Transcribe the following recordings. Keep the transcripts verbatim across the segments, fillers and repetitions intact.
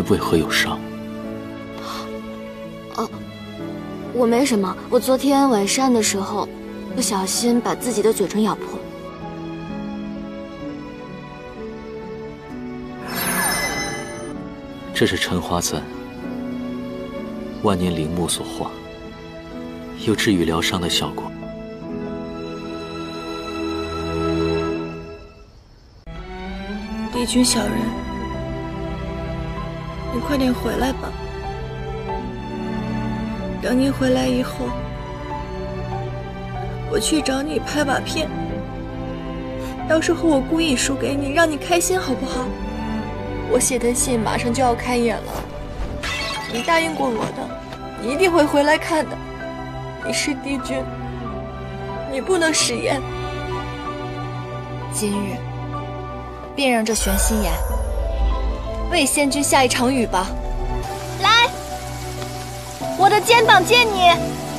为何有伤？ 哦，我没什么。我昨天晚膳的时候，不小心把自己的嘴唇咬破。 这是陈花簪，万年灵木所化，有治愈疗伤的效果。 帝君小人，你快点回来吧。等你回来以后，我去找你拍把片，到时候我故意输给你，让你开心好不好？我写的信马上就要开演了，你答应过我的，你一定会回来看的。你是帝君，你不能食言。 今日便让这玄心崖为仙君下一场雨吧。 来，我的肩膀借你。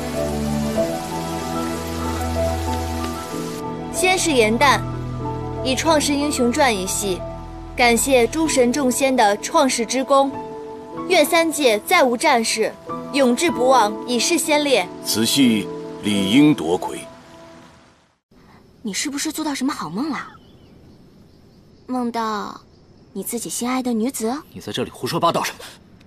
先是元旦，以《创世英雄传》一戏，感谢诸神众仙的创世之功，愿三界再无战事，永志不忘以示先烈。 此戏理应夺魁。 你是不是做到什么好梦了？梦到你自己心爱的女子？ 你在这里胡说八道什么？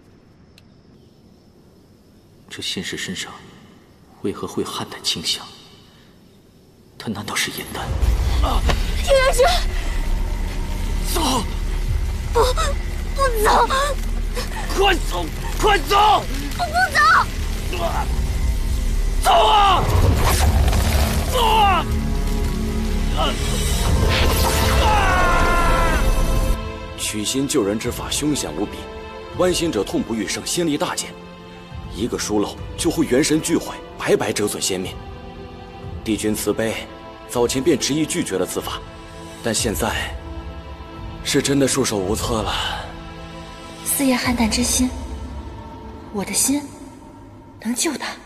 这仙士身上为何会有汉丹清香？他难道是颜丹？啊！ 叶元轩， 走！ 不，不走！ 快走！快走！ 我不走！ 啊、走啊！走啊！啊！啊！ 取心救人之法凶险无比，剜心者痛不欲生，先例大减。一个疏漏就会元神俱毁，白白折损仙命。帝君慈悲，早前便执意拒绝了此法，但现在是真的束手无策了。 四叶汉丹之心，我的心能救他。